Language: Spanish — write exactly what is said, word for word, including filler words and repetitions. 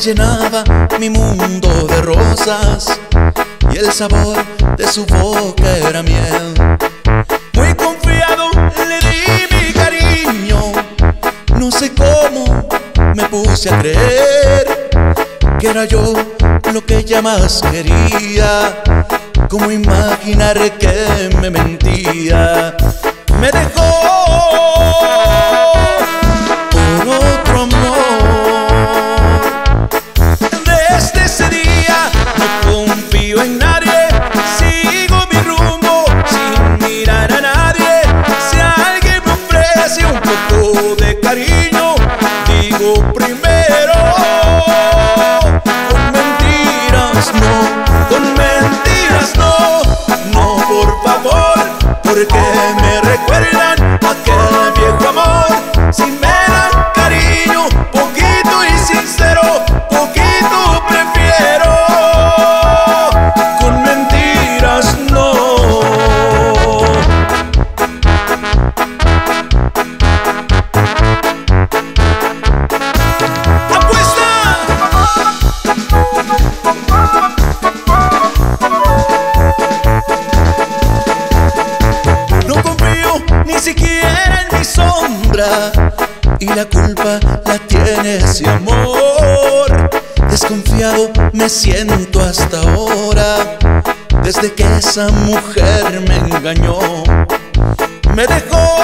llenaba mi mundo de rosas y el sabor de su boca era miel. Muy confiado le di mi cariño, no sé cómo me puse a creer que era yo lo que ella más quería. Cómo imaginar que me mentía. Me dejó por otro amor. Desde ese día no confío en nadie, sigo mi rumbo sin mirar a nadie. Si alguien me ofrece un poco de cariño, digo primero, con mentiras no, con mentiras no, no por favor, porque me recuerdan aquel viejo amor. Si me dan cariño, poquito y sincero, poquito prefiero, con mentiras no. Ni siquiera en mi sombra, y la culpa la tiene ese amor. Desconfiado me siento hasta ahora, desde que esa mujer me engañó. Me dejó